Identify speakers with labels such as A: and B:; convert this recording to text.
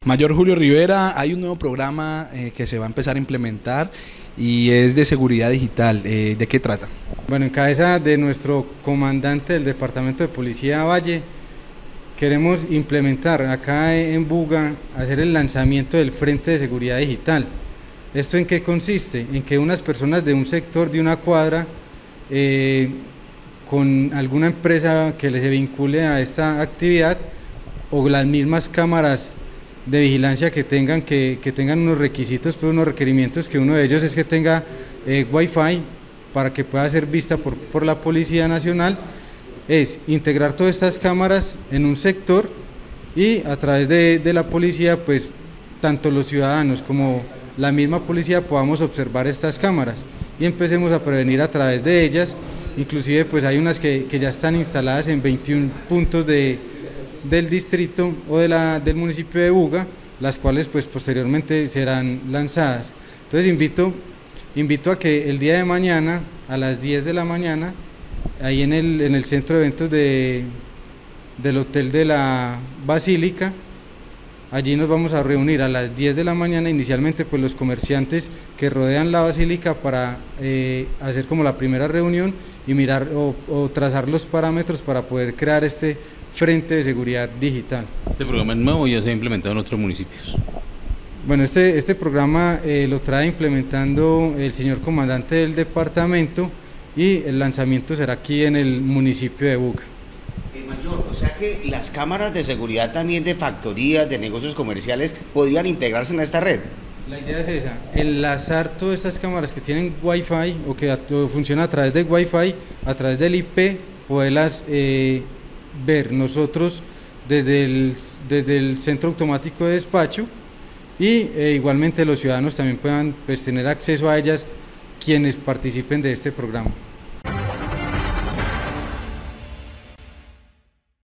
A: Mayor Julio Rivera, hay un nuevo programa que se va a empezar a implementar y es de seguridad digital. ¿De qué trata?
B: Bueno, en cabeza de nuestro comandante del Departamento de Policía Valle, queremos implementar acá en Buga, hacer el lanzamiento del Frente de Seguridad Digital. ¿Esto en qué consiste? En que unas personas de un sector, de una cuadra, con alguna empresa que les vincule a esta actividad o las mismas cámaras de vigilancia que tengan unos requisitos, pues unos requerimientos, que uno de ellos es que tenga Wi-Fi para que pueda ser vista por la Policía Nacional, es integrar todas estas cámaras en un sector y a través de la policía, pues tanto los ciudadanos como la misma policía podamos observar estas cámaras y empecemos a prevenir a través de ellas. Inclusive pues hay unas que ya están instaladas en 21 puntos del distrito o del municipio de Buga, las cuales pues posteriormente serán lanzadas. Entonces invito a que el día de mañana a las 10 de la mañana, ahí en el centro de eventos del Hotel de la Basílica, allí nos vamos a reunir a las 10 de la mañana, inicialmente pues los comerciantes que rodean la Basílica, para hacer como la primera reunión y mirar o trazar los parámetros para poder crear este Frente de Seguridad Digital.
C: ¿Este programa es nuevo o ya se ha implementado en otros municipios?
B: Bueno, este programa lo trae implementando el señor comandante del departamento y el lanzamiento será aquí en el municipio de Buga.
D: Mayor, o sea que las cámaras de seguridad también de factorías, de negocios comerciales, podrían integrarse en esta red.
B: La idea es esa, enlazar todas estas cámaras que tienen Wi-Fi o que funcionan a través de Wi-Fi, a través del IP, poderlas ver nosotros desde el centro automático de despacho y igualmente los ciudadanos también puedan pues tener acceso a ellas, quienes participen de este programa.